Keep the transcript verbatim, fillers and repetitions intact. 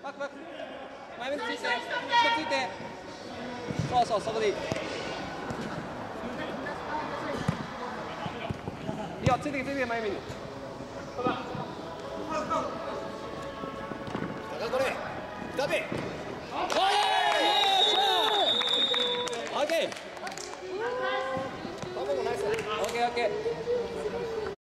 バックバック。前目ついて、ついて。そうそう、そこでいい。いいよ、ついてきて、ついてきて、前目に。 高これ、ダメ。